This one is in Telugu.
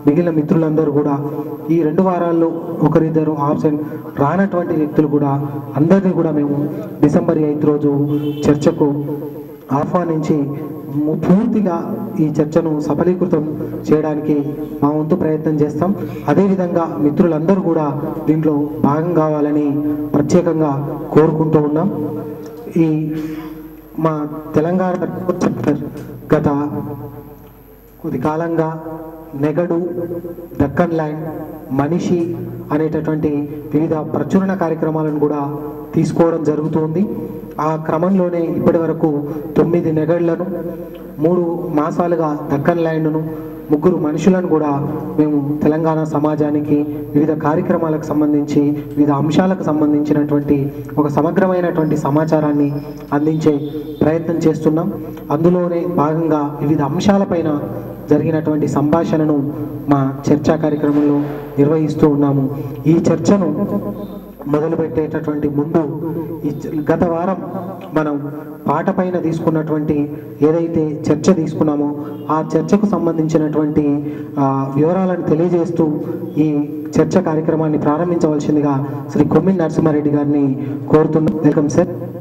మిగిలిన మిత్రులందరూ కూడా ఈ 2 వారాల్లో ఒకరిద్దరు ఆబ్సెంట్ రానటువంటి వ్యక్తులు కూడా అందరినీ కూడా మేము డిసెంబర్ 8 రోజు చర్చకు ఆహ్వానించి పూర్తిగా ఈ చర్చను సఫలీకృతం చేయడానికి మా వంతు ప్రయత్నం చేస్తాం. అదేవిధంగా మిత్రులందరూ కూడా దీంట్లో భాగం కావాలని ప్రత్యేకంగా కోరుకుంటూ ఉన్నాం. ఈ మా తెలంగాణ గత కొద్ది కాలంగా నెగడు, దక్కన్ ల్యాండ్, మనిషి అనేటటువంటి వివిధ ప్రచురణ కార్యక్రమాలను కూడా తీసుకోవడం జరుగుతుంది. ఆ క్రమంలోనే ఇప్పటి వరకు 9 నెగడ్లను, 3 మాసాలుగా దక్కన్ ల్యాండ్ను, 3 మనుషులను కూడా మేము తెలంగాణ సమాజానికి వివిధ కార్యక్రమాలకు సంబంధించి వివిధ అంశాలకు సంబంధించినటువంటి ఒక సమగ్రమైనటువంటి సమాచారాన్ని అందించే ప్రయత్నం చేస్తున్నాం. అందులోనే భాగంగా వివిధ అంశాలపైన జరిగినటువంటి సంభాషణను మా చర్చా కార్యక్రమంలో నిర్వహిస్తూ ఉన్నాము. ఈ చర్చను మొదలుపెట్టేటటువంటి ముందు గత వారం మనం పాట పైన తీసుకున్నటువంటి ఏదైతే చర్చ తీసుకున్నామో ఆ చర్చకు సంబంధించినటువంటి వివరాలను తెలియజేస్తూ ఈ చర్చ కార్యక్రమాన్ని ప్రారంభించవలసిందిగా శ్రీ కొమ్మిన్ నరసింహారెడ్డి గారిని కోరుతున్నాం. Welcome sir.